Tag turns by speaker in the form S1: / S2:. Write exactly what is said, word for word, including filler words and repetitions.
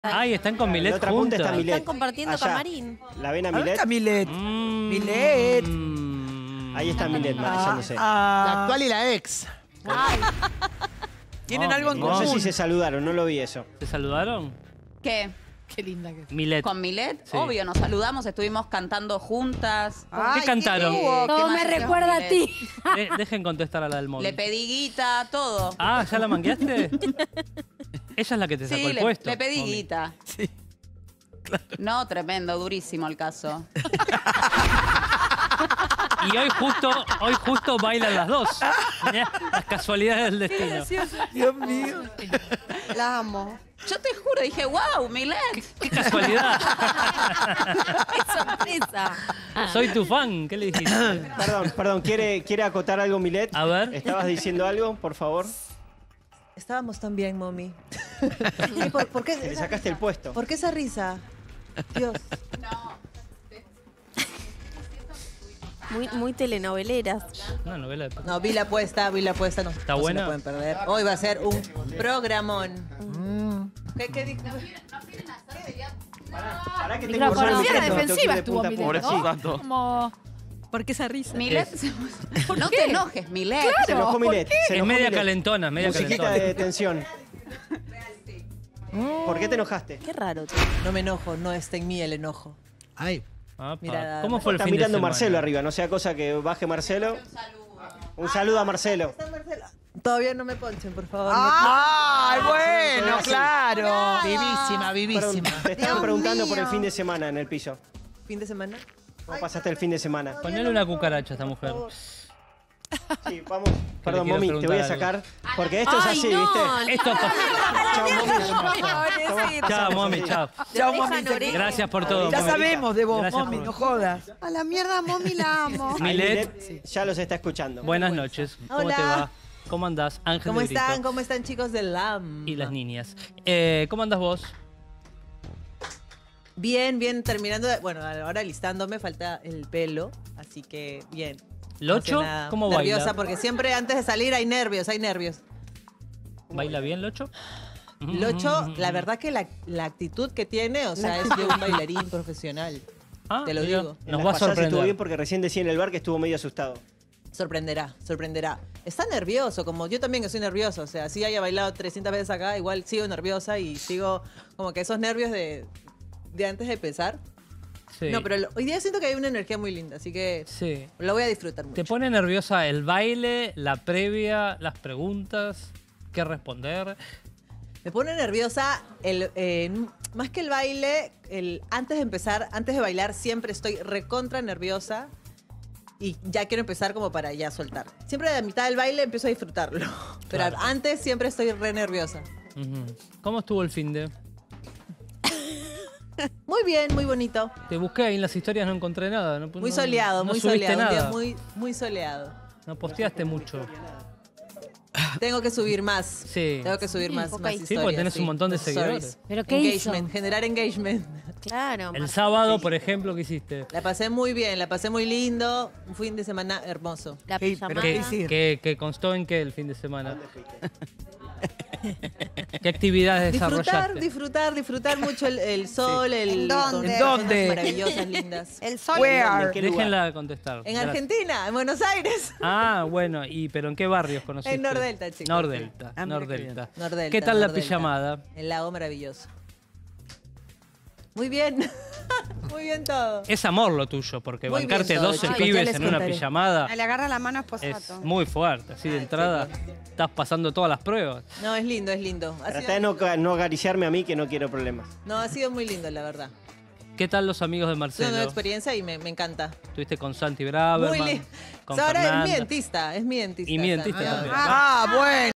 S1: Ay, están con Milet
S2: otra punta
S1: juntas.
S2: está Milet.
S3: Están compartiendo
S2: Allá.
S3: camarín.
S2: ¿La ven a
S4: ¿A dónde
S2: Milet?
S4: está Milet?
S1: Mm,
S4: Milet.
S1: mm.
S2: Ahí está Milet, maquillándose.
S4: Ah,
S5: La actual y la ex.
S3: Ay,
S4: ¿Tienen
S1: No,
S4: algo en
S2: No
S4: común?
S2: sé si se saludaron, no lo vi eso.
S1: ¿Se saludaron?
S6: ¿Qué?
S5: Qué linda que es.
S1: Milet.
S6: ¿Con Milet?
S1: Sí.
S6: Obvio, nos saludamos, estuvimos cantando juntas.
S1: ¿Qué cantaron?
S6: hubo?
S3: todo
S6: ¿Qué
S3: me
S6: más hizo
S3: recuerda a
S6: Milet?
S3: ti.
S1: De- dejen contestar a la del móvil.
S6: Le pedí guita, todo.
S1: Ah, ¿ya la mangueaste? Ella es la que te sacó
S6: sí,
S1: el
S6: le,
S1: puesto.
S6: le pedí
S1: Mami.
S6: guita.
S4: Sí.
S6: No, tremendo, durísimo el caso.
S1: Y hoy justo, hoy justo bailan las dos. Mirá, las casualidades del destino.
S4: Dios mío.
S3: La amo.
S6: Yo te juro, dije, wow, Milet.
S1: ¡Qué casualidad!
S3: ¡Qué sorpresa!
S1: Soy tu fan. ¿Qué le dijiste?
S2: Perdón, perdón, ¿quiere, ¿quiere acotar algo Milet?
S1: A ver.
S2: ¿Estabas diciendo algo, por favor?
S7: Estábamos tan bien, mami. ¿Y por, por qué,
S2: Le sacaste el puesto.
S7: ¿Por qué esa risa? Dios.
S3: Muy, muy telenoveleras.
S1: Una novela de...
S7: No, vi la apuesta, vi la apuesta. No,
S1: ¿Está
S7: no
S1: buena?
S7: se la pueden perder. Hoy va a ser un programón. ¿Qué, qué dijo?
S2: Pará que
S3: Micrófono.
S2: tengo que usar el
S5: Parecía
S2: micrófono,
S5: defensiva
S2: tengo que ir de
S5: estuvo
S2: punta a
S5: Milet,
S2: punta.
S5: ¿no? Como... ¿Por qué esa risa?
S6: Milet. No te enojes, Milet.
S2: Se enojó Milet. se
S1: Es
S2: enojó
S1: media
S2: Milet.
S1: calentona, media
S2: Musiquita
S1: calentona.
S2: de tensión. ¿Por qué te enojaste?
S3: Qué raro.
S7: No me enojo, no está en mí el enojo.
S5: Ay.
S1: Apa.
S7: Mira,
S1: ¿Cómo fue el
S2: Está
S1: fin de
S2: mirando
S1: semana?
S2: Marcelo arriba, no sea cosa que baje Marcelo. Un saludo a Marcelo.
S7: Todavía no me ponchen, por favor.
S4: ¡Ay, bueno,
S2: Sí.
S4: claro!
S5: Vivísima,
S2: Perdón,
S5: vivísima.
S2: te estaban preguntando por el fin de semana en el piso.
S7: ¿Fin de semana?
S2: ¿Cómo pasaste el fin de semana?
S1: Ponele una cucaracha a esta mujer.
S2: Sí, vamos. Perdón,
S1: quiero
S2: mami, te voy a
S1: preguntar
S2: sacar. Porque esto es
S3: Ay,
S2: así,
S3: no,
S2: ¿viste?
S1: Esto
S2: Chao, mami.
S1: Chao, mami, chao.
S4: Chao,
S3: Dejan
S4: mami.
S3: oreja.
S1: Gracias por todo.
S4: Ya
S1: mami.
S4: sabemos de vos,
S1: Gracias
S4: mami,
S1: por-
S4: no jodas.
S8: A la mierda, mami, la amo.
S2: Ahí
S1: Milet,
S2: Milet ya los está escuchando.
S1: buenas noches. ¿Cómo
S7: Hola.
S1: te va? ¿Cómo andás? Ángel
S7: ¿Cómo
S1: de Brito.
S7: están? ¿Cómo están, chicos del L A M?
S1: Y las niñas. Eh, ¿Cómo andás vos?
S7: Bien, bien, terminando. de- bueno, ahora listándome, falta el pelo. Así que, bien.
S1: ¿Locho?
S7: No sé nada.
S1: ¿Cómo
S7: Nerviosa,
S1: baila?
S7: porque siempre antes de salir hay nervios, hay nervios.
S1: ¿Baila bien, Locho?
S7: Locho, la verdad que la, la actitud que tiene, o sea, es de un bailarín profesional.
S1: Ah,
S7: Te lo
S1: mira,
S7: digo.
S2: En
S1: Nos
S2: las
S1: va a
S2: pasadas estuvo bien
S1: sorprender.
S2: porque recién decía en el bar que estuvo medio asustado.
S7: Sorprenderá, sorprenderá. Está nervioso, como yo también que soy nervioso. O sea, si haya bailado trescientas veces acá, igual sigo nerviosa y sigo como que esos nervios de, de antes de empezar.
S1: Sí.
S7: No, pero lo- hoy día siento que hay una energía muy linda, así que
S1: Sí.
S7: lo voy a disfrutar mucho.
S1: ¿Te pone nerviosa el baile, la previa, las preguntas? ¿Qué responder?
S7: Me pone nerviosa el eh, más que el baile, el antes de empezar, antes de bailar siempre estoy recontra nerviosa y ya quiero empezar como para ya soltar. Siempre a la mitad del baile empiezo a disfrutarlo, pero
S1: Claro.
S7: antes siempre estoy re nerviosa.
S1: Ujú. ¿Cómo estuvo el fin de?
S7: Muy bien, muy bonito.
S1: Te busqué ahí en las historias, no encontré nada. No,
S7: Muy
S1: no-
S7: soleado,
S1: no
S7: muy
S1: subiste
S7: soleado, un día
S1: nada.
S7: muy muy soleado.
S1: No posteaste mucho.
S7: Tengo que subir más.
S1: Sí.
S7: Tengo que subir más,
S3: ok.
S7: más
S3: Sí,
S1: porque
S7: historias,
S1: tenés un montón de
S7: Stories.
S1: seguidores.
S3: ¿Pero qué hizo?
S7: Engagement, generar engagement.
S3: Claro.
S1: El sábado, por ejemplo, ¿qué hiciste?
S7: La pasé muy bien, la pasé muy lindo. Un fin de semana hermoso.
S3: La
S4: ¿Qué-
S3: pijamada.
S4: pero qué
S1: ¿Qué,
S4: hiciste?
S1: qué- qué constó en qué el fin de semana? ¿Qué actividades
S7: Disfrutar,
S1: desarrollaste?
S7: disfrutar, disfrutar mucho el, el sol, el
S8: ¿En dónde?
S7: con
S4: ¿En dónde?
S7: personas maravillosas, lindas.
S8: El sol.
S4: Where?
S2: ¿En qué lugar?
S1: Déjenla contestar.
S7: En
S1: Gracias.
S7: Argentina, en Buenos Aires.
S1: Ah, bueno, y pero ¿en qué barrios conociste?
S7: En Nordelta, chicos.
S1: Nordelta,
S4: Ah, mira qué
S1: Nordelta.
S7: Nordelta,
S1: ¿Qué tal la
S7: Nordelta.
S1: pijamada?
S7: El lago maravilloso. Muy bien. Muy bien todo.
S1: Es amor lo tuyo, porque
S7: Muy
S1: bancarte
S7: bien todo,
S1: doce
S7: chicos, ya
S1: pibes
S7: les
S1: en una
S7: contaré.
S1: pijamada
S8: Le agarra la mano a
S1: es
S8: Esposato.
S1: muy fuerte. Así de entrada estás pasando todas las pruebas.
S7: No, es lindo, es lindo. Ha
S2: Trata
S7: sido,
S2: de no, ca- no acariciarme a mí que no quiero problemas.
S7: no, ha sido muy lindo, la verdad.
S1: ¿Qué tal los amigos de
S7: Es una nueva
S1: Marcelo?
S7: experiencia y me, me encanta.
S1: Estuviste con Santi
S7: Muy
S1: Braverman,
S7: lindo.
S1: con
S7: Ahora es mi
S1: Fernanda.
S7: dentista, es mi dentista.
S1: Y mi dentista
S7: Santi.
S1: también.
S4: Ah, bueno.